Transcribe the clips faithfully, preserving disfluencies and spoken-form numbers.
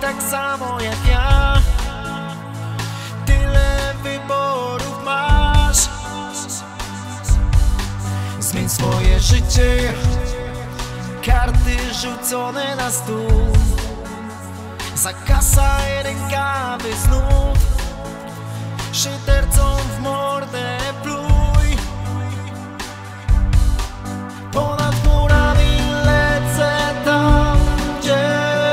tak samo jak ja. Tyle wyborów masz. Zmień swoje życie, karty rzucone na stół. Zakasaj rękawy znów, szydercom w mordę pluj. Ponad murami lecę tam, gdzie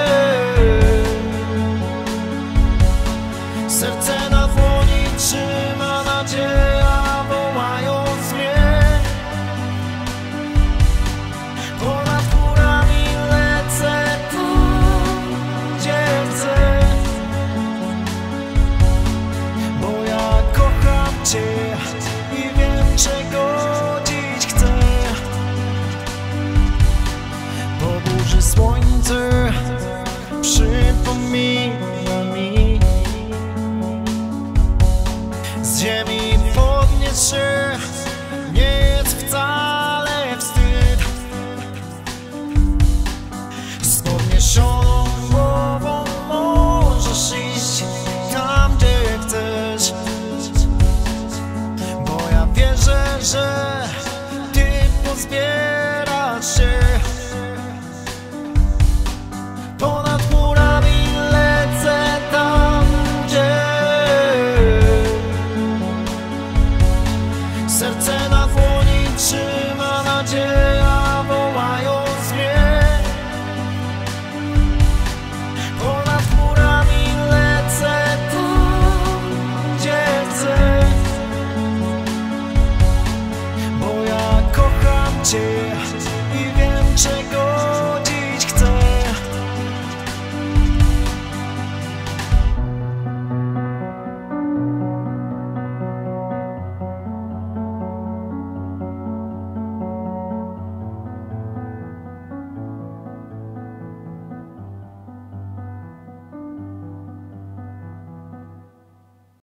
serce na dłoni trzyma nadzieja, wołając mnie. Ponad murami lecę tam, gdzie chcę, bo ja kocham Cię i wiem, czego dziś chcę. Po burzy słońce przypomina mi, z ziemi podnieść się nie jest wcale wstyd. Z podniesioną głową możesz iść tam, gdzie chcesz, bo ja wierzę, że Ty pozbierasz się. Ponad murami lecę tam, gdzie serce na dłoni trzyma